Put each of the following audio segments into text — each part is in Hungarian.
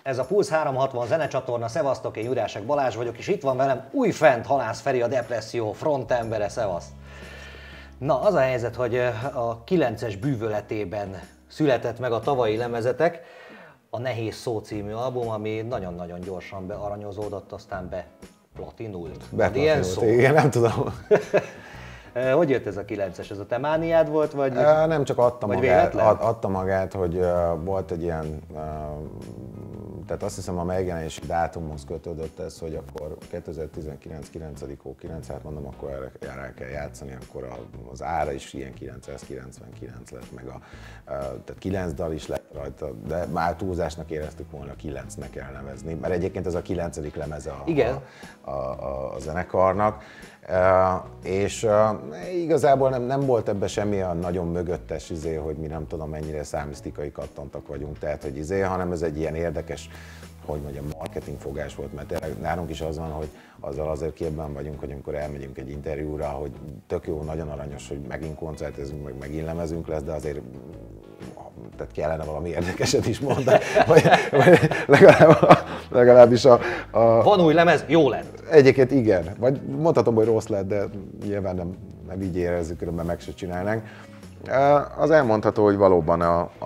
Ez a Pulsz 360 zenecsatorna, szevasztok, én Jurásek Balázs vagyok, és itt van velem újfent Halász Feri, a Depresszió frontembere, szevasz! Na, az a helyzet, hogy a 9-es bűvöletében született meg a tavalyi lemezetek, a Nehéz Szó című album, ami nagyon-nagyon gyorsan bearanyozódott, aztán beplatinult. Beplatinult, igen, nem tudom. Hogy jött ez a 9-es? Ez a te mániád volt, vagy nem, csak adta magát, hogy volt egy ilyen, tehát azt hiszem a megjelenési dátumhoz kötődött ez, hogy akkor 2019 9. hó 9, hát mondom, akkor erre kell játszani, akkor az ára is ilyen 999 lett, meg tehát 9 dal is lett rajta, de már túlzásnak éreztük volna 9-nek elnevezni, mert egyébként ez a 9. lemeze a zenekarnak. És igazából nem volt ebben semmi a nagyon mögöttes hogy mi nem tudom mennyire számisztikai kattantak vagyunk, tehát hogy hanem ez egy ilyen érdekes, hogy mondjam, marketingfogás volt, mert nálunk is az van, hogy azzal azért képben vagyunk, hogy amikor elmegyünk egy interjúra, hogy tök jó, nagyon aranyos, hogy megint koncertezünk, meg megint lemezünk lesz, de azért tehát kellene valami érdekeset is mondani, vagy legalábbis a... Van új lemez, jó lett. Egyébként igen, vagy mondhatom, hogy rossz lett, de nyilván nem így érezzük, különben meg se csinálnánk. Az elmondható, hogy valóban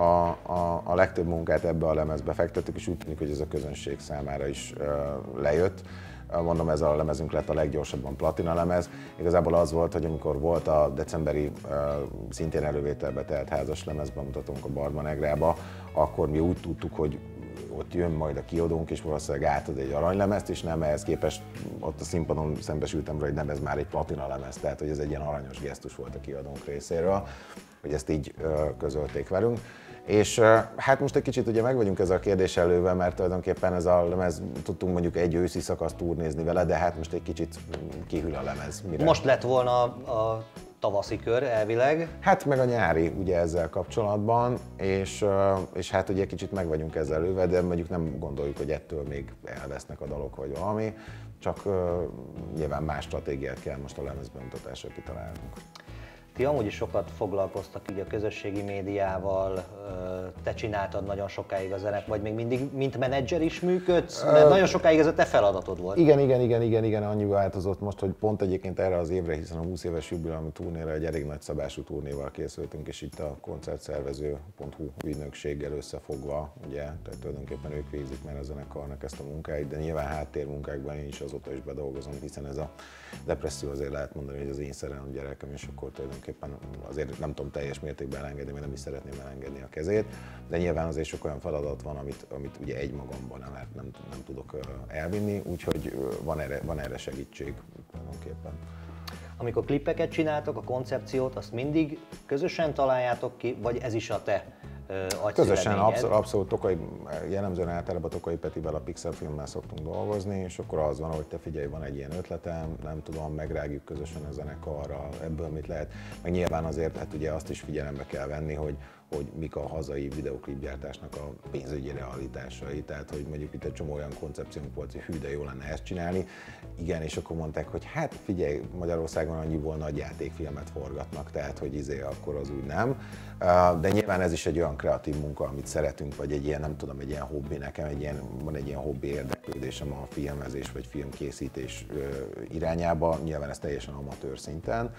a legtöbb munkát ebbe a lemezbe fektettük, és úgy tűnik, hogy ez a közönség számára is lejött. Mondom, ez a lemezünk lett a leggyorsabban platina lemez. Igazából az volt, hogy amikor volt a decemberi szintén elővételbe telt házas lemezbemutatónk a Barba Negrába, akkor mi úgy tudtuk, hogy ott jön majd a kiadónk, és valószínűleg átad egy aranylemezt, és nem ehhez képest ott a színpadon szembesültem rá, hogy nem, ez már egy platina lemez, tehát hogy ez egy ilyen aranyos gesztus volt a kiadónk részéről, hogy ezt így közölték velünk. És hát most egy kicsit ugye meg vagyunk ezzel a kérdéssel lőve, mert tulajdonképpen ez a lemez, tudtunk mondjuk egy őszi szakaszt turnézni vele, de hát most egy kicsit kihűl a lemez. Mire? Most lett volna a tavaszi kör elvileg. Hát meg a nyári ugye ezzel kapcsolatban, és hát ugye kicsit meg vagyunk ezzel lőve, de mondjuk nem gondoljuk, hogy ettől még elvesznek a dalok vagy valami, csak nyilván más stratégiát kell most a lemezbemutatásra kitalálnunk. Ti amúgy is sokat foglalkoztak így a közösségi médiával, te csináltad nagyon sokáig a zenek, vagy még mindig mint menedzser is működsz? Mert nagyon sokáig ez a te feladatod volt. Igen, annyi változott most, hogy pont egyébként erre az évre, hiszen a 20 éves jubileumi turnéra egy elég nagy szabású turnéval készültünk, és itt a koncertszervező.hu ügynökséggel összefogva, ugye, tehát tulajdonképpen ők végzik már a zenekarnak ezt a munkáit, de nyilván háttérmunkákban én is azóta is bedolgozom, hiszen ez a Depresszió azért lehet mondani, hogy az én szerelem gyerekem, és akkor tulajdonképpen azért nem tudom teljes mértékben elengedni, mert nem is szeretném elengedni a kezét, de nyilván azért sok olyan feladat van, amit ugye egymagamban nem tudok elvinni, úgyhogy van erre segítség tulajdonképpen. Amikor klippeket csináltok, a koncepciót, azt mindig közösen találjátok ki, vagy ez is a te közösen, abszolút jellemzően általában Tokai Petivel, a Pixel Filmmel szoktunk dolgozni, és akkor az van, hogy te figyelj, van egy ilyen ötletem, nem tudom, megrágjuk közösen a zenekarral, ebből mit lehet, meg nyilván azért hát ugye azt is figyelembe kell venni, hogy mik a hazai videoklipgyártásnak a pénzügyi realitásai, tehát hogy mondjuk itt egy csomó olyan koncepciónk volt, hogy hű, de jó lenne ezt csinálni. Igen, és akkor mondták, hogy hát figyelj, Magyarországon annyiból nagy játékfilmet forgatnak, tehát hogy akkor az úgy nem. De nyilván ez is egy olyan kreatív munka, amit szeretünk, vagy egy ilyen, nem tudom, egy ilyen hobbi, nekem van egy ilyen hobbi érdeklődésem a filmezés vagy filmkészítés irányába, nyilván ez teljesen amatőr szinten.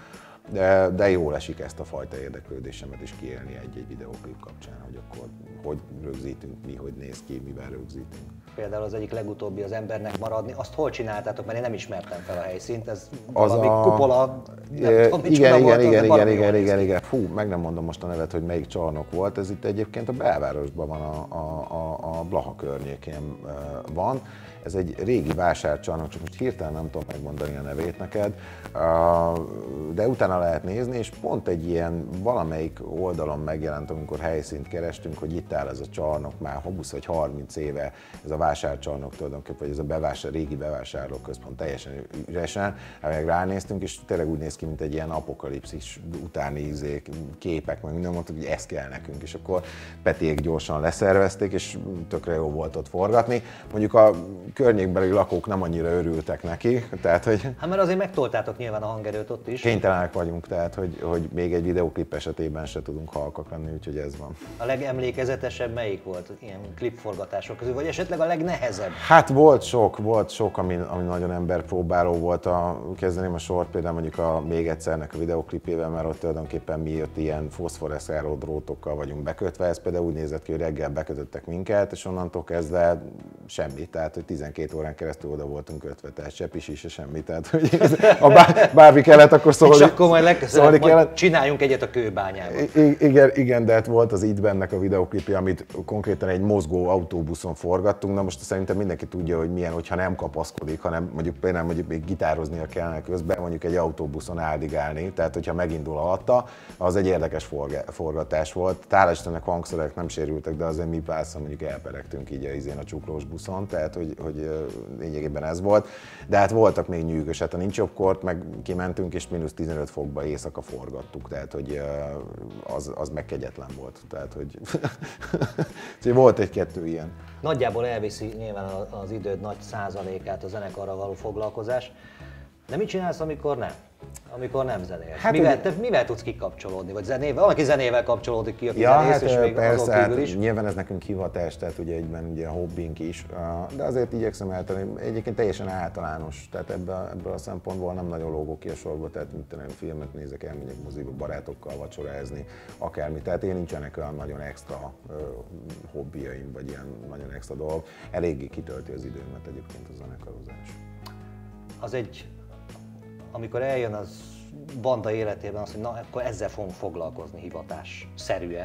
De jól esik ezt a fajta érdeklődésemet is kiélni egy videóklip kapcsán, hogy akkor hogy rögzítünk, mi, hogy néz ki, mivel rögzítünk. Például az egyik legutóbbi Az embernek maradni, azt hol csináltátok, mert én nem ismertem fel a helyszínt, ez valami kupola, nem tudom, igen. Fú, meg nem mondom most a nevet, hogy melyik csarnok volt, ez itt egyébként a belvárosban van, a Blaha környékén van. Ez egy régi vásárcsarnok, csak most hirtelen nem tudom megmondani a nevét neked, de utána lehet nézni, és pont egy ilyen valamelyik oldalon megjelent, amikor helyszínt kerestünk, hogy itt áll ez a csarnok már 20 vagy 30 éve, ez a vásárcsarnok tulajdonképpen, vagy ez a régi bevásárlóközpont teljesen üresen, meg ránéztünk, és tényleg úgy néz ki, mint egy ilyen apokalipszis utáni képek, meg minden, mondtuk, hogy ez kell nekünk, és akkor Petiék gyorsan leszervezték, és tökre jó volt ott forgatni. Mondjuk a környékbeli lakók nem annyira örültek neki, tehát hogy... Hát mert azért megtoltátok nyilván a hangerőt ott is. Kénytelenek vagyunk, tehát hogy még egy videóklip esetében se tudunk halkak lenni, úgyhogy ez van. A legemlékezetesebb melyik volt ilyen klipforgatások közül, vagy esetleg a legnehezebb? Hát volt sok, ami nagyon emberpróbáló volt. Kezdeném a sort például mondjuk a Még egyszer-nek a videóklipjével, mert ott tulajdonképpen mi ott ilyen foszforeszkáló drótokkal vagyunk bekötve. Ez például úgy nézett ki, hogy reggel bekötöttek minket, és onnantól kezdve semmi. Tehát, hogy 12 órán keresztül oda voltunk kötve, tehát se pisi, se semmi. Tehát, hogy bármi kellett, akkor szólni. És akkor majd legközelebb majd csináljunk egyet a kőbányában. Igen, de hát volt az Idbennek a videóklipje, amit konkrétan egy mozgó autóbuszon forgattunk. Na most szerintem mindenki tudja, hogy milyen, hogyha nem kapaszkodik, hanem mondjuk még gitároznia kellene közben, mondjuk egy autóbuszon áldigálni. Tehát, hogyha megindul alatta, az egy érdekes forgatás volt. Hála Istennek hangszerek nem sérültek, de azért mi párszor mondjuk elperegtünk így a csuklós buszon, tehát hogy lényegében ez volt. De hát voltak még nyűgös, hát a Nincs Jobbkort meg kimentünk és -15 fokba éjszaka forgattuk, tehát hogy az meg kegyetlen volt. Tehát, hogy volt egy-kettő ilyen. Nagyjából elviszi nyilván az időd nagy százalékát a zenekarral való foglalkozás. De mit csinálsz, amikor nem? Amikor nem zenélsz? Hát, mivel tudsz kikapcsolódni? Vagy zenével? Van, aki zenével kapcsolódik ki, aki zenész, és még persze, azon kívül is. Nyilván ez nekünk hivatás, tehát ugye egyben ugye hobbink is, de azért igyekszem eltenni. Egyébként teljesen általános, tehát ebből a szempontból nem nagyon lógok ki a sorba, tehát mint filmet nézek, elmegyek moziba barátokkal vacsorázni, akármi. Tehát én nincsenek olyan nagyon extra hobbiaim, vagy ilyen nagyon extra dolgok. Eléggé kitölti az időmet egyébként a zenekarozás. Az egy, amikor eljön az banda életében az, hogy na, akkor ezzel fogunk foglalkozni hivatásszerűen.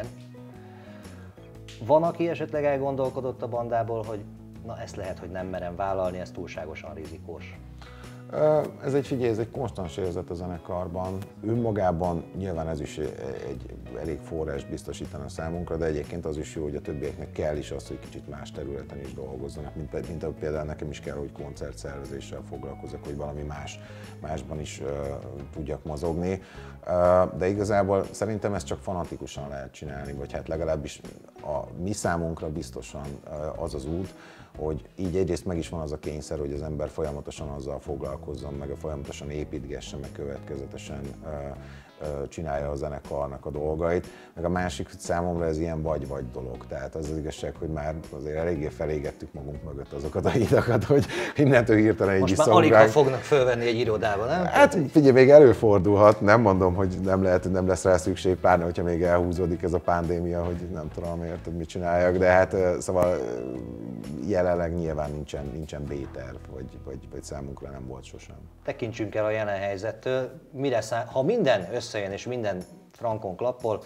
Van, aki esetleg elgondolkodott a bandából, hogy na ezt lehet, hogy nem merem vállalni, ez túlságosan rizikós? Ez egy konstans érzet a zenekarban. Önmagában nyilván ez is egy elég forrás biztosítana számunkra, de egyébként az is jó, hogy a többieknek kell is az, hogy kicsit más területen is dolgozzanak, mint például nekem is kell, hogy koncertszervezéssel foglalkozok, hogy valami másban is tudjak mozogni. De igazából szerintem ezt csak fanatikusan lehet csinálni, vagy hát legalábbis a mi számunkra biztosan az az út, hogy így egyrészt meg is van az a kényszer, hogy az ember folyamatosan azzal foglalkozzon, meg folyamatosan építgesse, meg következetesen csinálja a zenekarnak a dolgait. Meg a másik, hogy számomra ez ilyen vagy-vagy dolog. Tehát az az igazság, hogy már azért eléggé felégettük magunk mögött azokat a hidakat, hogy innentől hirtelen így most már alig fognak fölvenni egy irodába, nem? Hát figyelj, még előfordulhat, nem mondom, hogy nem lesz rá szükség, pláne, hogyha még elhúzódik ez a pandémia, hogy nem tudom, érted, mit csináljak, de hát szóval jelenleg nyilván nincsen B-terv, vagy számunkra nem volt sosem. Tekintsünk el a jelen helyzettől, ha minden összejön és minden frankon klappol,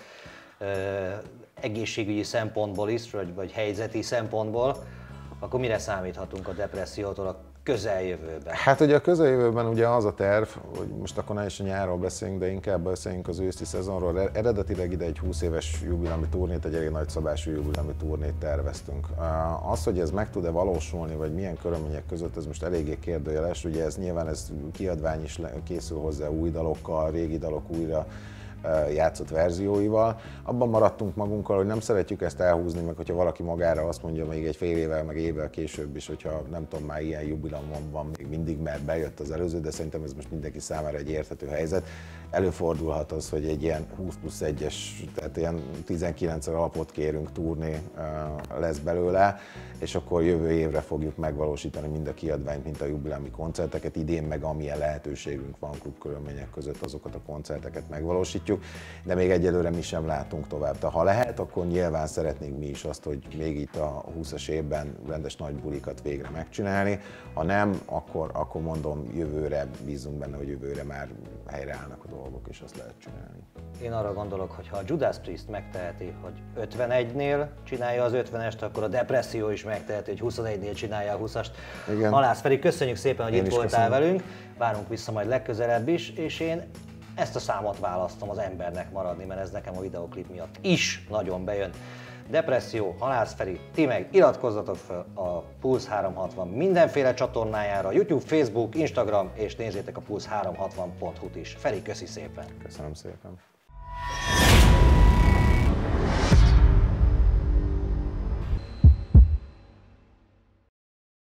egészségügyi szempontból is, vagy helyzeti szempontból, akkor mire számíthatunk a Depressziótól a közeljövőben? Hát ugye a közeljövőben ugye az a terv, hogy most akkor ne is a nyárról beszéljünk, de inkább beszéljünk az őszi szezonról. Eredetileg ide egy 20 éves jubileumi turnét, egy elég nagyszabású jubileumi turnét terveztünk. Az, hogy ez meg tud-e valósulni, vagy milyen körülmények között, ez most eléggé kérdőjeles. Ugye nyilván ez kiadvány is készül hozzá új dalokkal, régi dalok újra játszott verzióival. Abban maradtunk magunkkal, hogy nem szeretjük ezt elhúzni, meg hogyha valaki magára azt mondja még egy fél évvel, meg évvel később is, hogyha nem tudom, már ilyen jubileumon van még mindig, mert bejött az előző, de szerintem ez most mindenki számára egy érthető helyzet. Előfordulhat az, hogy egy ilyen 20+1-es, tehát ilyen 19 alapot kérünk turné lesz belőle, és akkor jövő évre fogjuk megvalósítani mind a kiadványt, mint a jubileumi koncerteket. Idén meg amilyen lehetőségünk van klubkörülmények között, azokat a koncerteket megvalósítjuk, de még egyelőre mi sem látunk tovább. De ha lehet, akkor nyilván szeretnénk mi is azt, hogy még itt a 20-as évben rendes nagy bulikat végre megcsinálni. Ha nem, akkor mondom, jövőre bízunk benne, hogy jövőre már helyreállnak a dolgok, és azt lehet csinálni. Én arra gondolok, hogy ha a Judas Priest megteheti, hogy 51-nél csinálja az 50-est, akkor a Depresszió is megteheti, hogy 21-nél csinálja a 20-ast. Halász Feri, köszönjük szépen, hogy itt voltál velünk, várunk vissza majd legközelebb is, és én ezt a számot választom az embernek maradni, mert ez nekem a videóklip miatt is nagyon bejön. Depresszió, Halász Feri, ti meg iratkozzatok fel a Pulsz 360 mindenféle csatornájára, YouTube, Facebook, Instagram, és nézzétek a Pulsz360.hu-t is. Feri, köszi szépen! Köszönöm szépen!